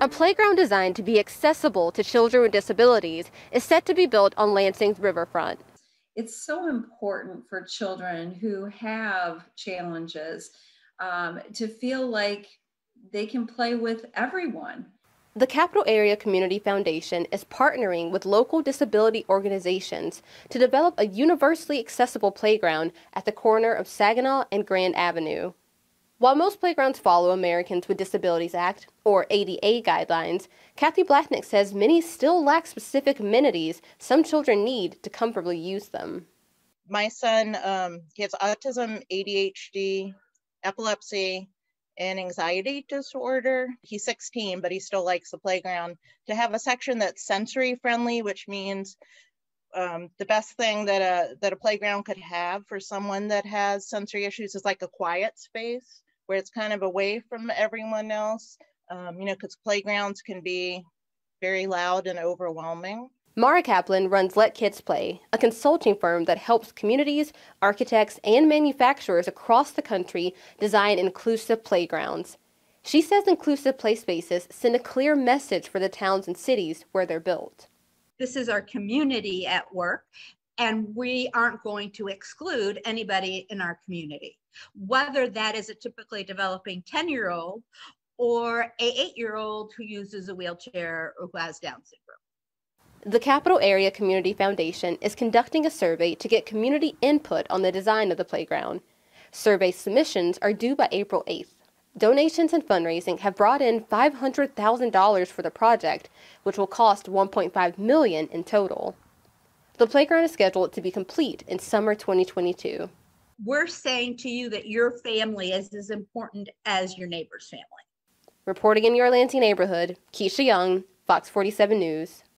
A playground designed to be accessible to children with disabilities is set to be built on Lansing's riverfront. It's so important for children who have challenges to feel like they can play with everyone. The Capital Area Community Foundation is partnering with local disability organizations to develop a universally accessible playground at the corner of Saginaw and Grand Avenue. While most playgrounds follow Americans with Disabilities Act, or ADA guidelines, Kathy Blacknick says many still lack specific amenities some children need to comfortably use them. My son, he has autism, ADHD, epilepsy, and anxiety disorder. He's 16, but he still likes the playground. To have a section that's sensory friendly, which means the best thing that a playground could have for someone that has sensory issues is like a quiet space where it's kind of away from everyone else, because playgrounds can be very loud and overwhelming. Mara Kaplan runs Let Kids Play, a consulting firm that helps communities, architects, and manufacturers across the country design inclusive playgrounds. She says inclusive play spaces send a clear message for the towns and cities where they're built. This is our community at work, and we aren't going to exclude anybody in our community, whether that is a typically developing 10-year-old or an 8-year-old who uses a wheelchair or who has Down syndrome. The Capital Area Community Foundation is conducting a survey to get community input on the design of the playground. Survey submissions are due by April 8th. Donations and fundraising have brought in $500,000 for the project, which will cost $1.5 million in total. The playground is scheduled to be complete in summer 2022. We're saying to you that your family is as important as your neighbor's family. Reporting in your Lansing neighborhood, Keisha Young, Fox 47 News.